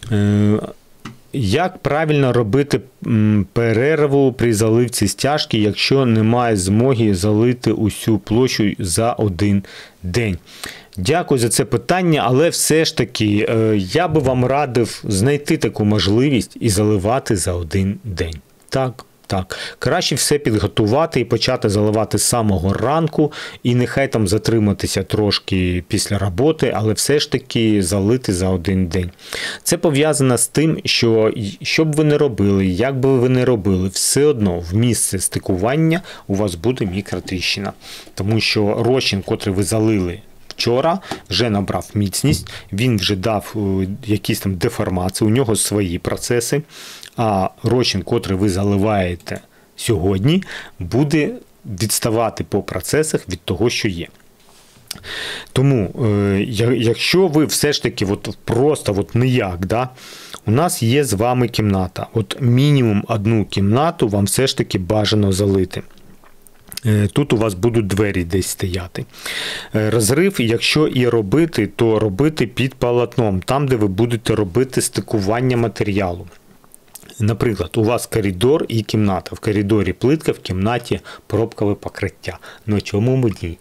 Як правильно робити перерву при заливці стяжки, якщо немає змоги залити усю площу за один день? Дякую за це питання, але все ж таки я би вам радив знайти таку можливість і заливати за один день. Так. Краще все підготувати і почати заливати з самого ранку, і нехай там затриматися трошки після роботи, але все ж таки залити за один день. Це пов'язано з тим, що б ви не робили, як би ви не робили, все одно в місце стикування у вас буде мікротріщина. Тому що розчин, котрий ви залили вчора, вже набрав міцність, він вже дав якісь там деформації, у нього свої процеси, а розчин, котрий ви заливаєте сьогодні, буде відставати по процесах від того, що є. Тому, якщо ви все ж таки просто ніяк, у нас є з вами кімната, мінімум одну кімнату вам все ж таки бажано залити. Тут у вас будуть двері десь стояти. Розрив, якщо і робити, то робити під полотном, там, де ви будете робити стикування матеріалу. Наприклад, у вас коридор і кімната. В коридорі плитка, в кімнаті пробкове покриття. Ну чому б ні?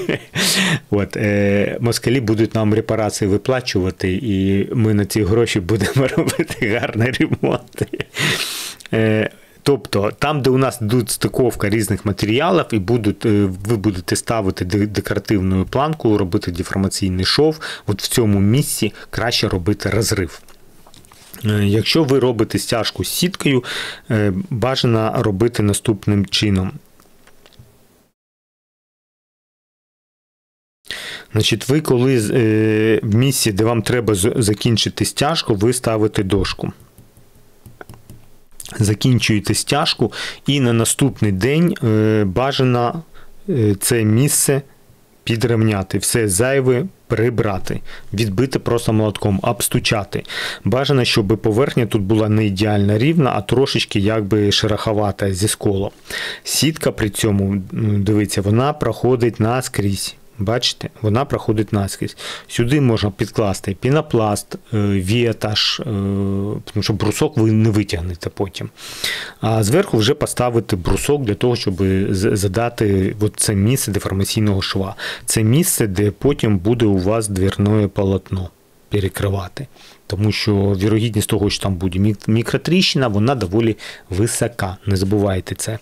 Москалі будуть нам репарації виплачувати, і ми на ці гроші будемо робити гарний ремонт. Тобто, там, де у нас йдуть стиковка різних матеріалів, і ви будете ставити декоративну планку, робити деформаційний шов, в цьому місці краще робити розрив. Якщо ви робите стяжку з сіткою, бажано робити наступним чином. Ви коли в місці, де вам треба закінчити стяжку, ви ставите дошку. Закінчуєте стяжку і на наступний день бажано це місце підрівняти, все зайве прибрати, відбити просто молотком, обстучати. Бажано, щоб поверхня тут була не ідеально рівна, а трошечки якби шероховата зі сколом. Сітка при цьому, дивіться, вона проходить наскрізь. Бачите, вона проходить наскрізь. Сюди можна підкласти пінопласт, вітаж, тому що брусок ви не витягнете потім. А зверху вже поставити брусок для того, щоб задати це місце деформаційного шва. Це місце, де потім буде у вас двірне полотно перекривати. Тому що вірогідність того, що там буде мікротріщина, вона доволі висока. Не забувайте це.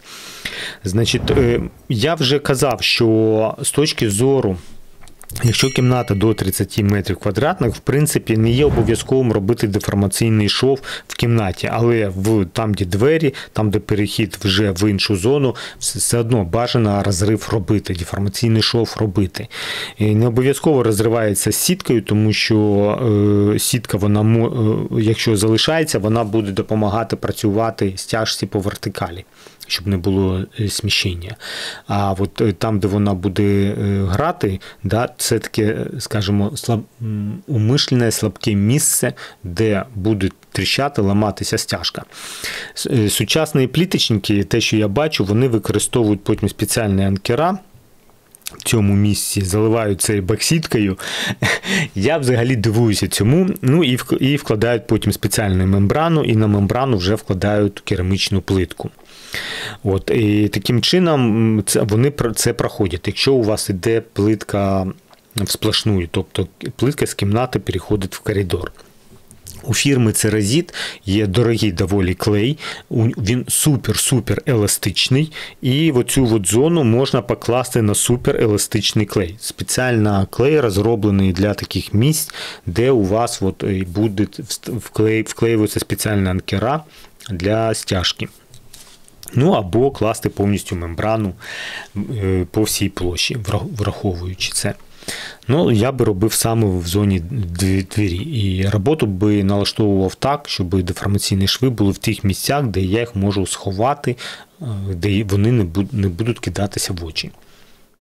Я вже казав, що з точки зору, якщо кімната до 30 метрів квадратних, в принципі, не є обов'язковим робити деформаційний шов в кімнаті, але там, де двері, там, де перехід вже в іншу зону, все одно бажано розрив робити, деформаційний шов робити. І не обов'язково розривається сіткою, тому що сітка, вона, якщо залишається, вона буде допомагати працювати стяжці по вертикалі, щоб не було сміщення. А там, де вона буде грати, це таке, скажімо, умишлене слабке місце, де буде тріщати, ламатися стяжка. Сучасні пліточники, те, що я бачу, вони використовують потім спеціальні анкера, в цьому місці заливають це боксіткою. Я взагалі дивуюся цьому. І вкладають потім спеціальну мембрану, і на мембрану вже вкладають керамічну плитку. І таким чином вони це проходять. Якщо у вас йде плитка всплошную, тобто плитка з кімнати переходить в коридор. У фірми Cerazit є дорогий доволі клей, він супер-супер еластичний, і оцю зону можна покласти на супер еластичний клей. Спеціально клей розроблений для таких місць, де у вас буде вклеюватися спеціальна анкера для стяжки. Або класти повністю мембрану по всій площі, враховуючи це. Я би робив саме в зоні двері. І роботу би налаштовував так, щоб деформаційні шви були в тих місцях, де я їх можу сховати, де вони не будуть кидатися в очі.